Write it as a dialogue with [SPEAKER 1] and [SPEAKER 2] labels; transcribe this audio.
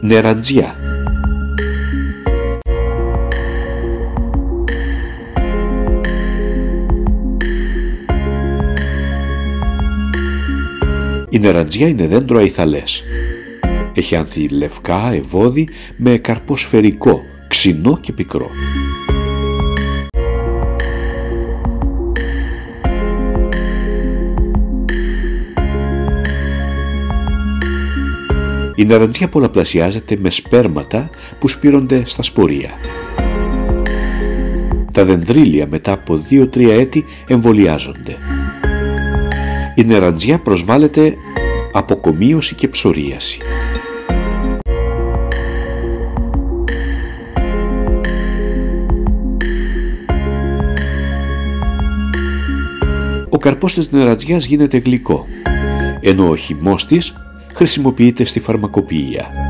[SPEAKER 1] Νεραντζιά. Η νεραντζιά είναι δέντρο αϊθαλές. Έχει άνθη λευκά, ευώδη, με καρπό σφαιρικό, ξινό και πικρό. Η νεραντζιά πολλαπλασιάζεται με σπέρματα που σπείρονται στα σπορία. Τα δενδρύλια μετά από 2-3 έτη εμβολιάζονται. Η νεραντζιά προσβάλλεται αποκομίωση και ψωρίαση. Ο καρπός της νεραντζιάς γίνεται γλυκό, ενώ ο χυμός της χρησιμοποιείται στη φαρμακοποιία.